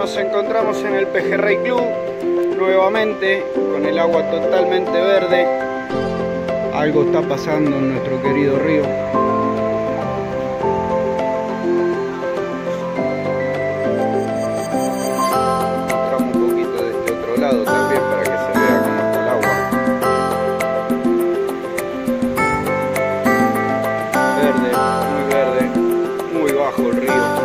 nos encontramos en el Pejerrey Club nuevamente con el agua totalmente verde. Algo está pasando en nuestro querido río. Mostramos un poquito de este otro lado también para que se vea cómo está el agua. Verde, muy bajo el río.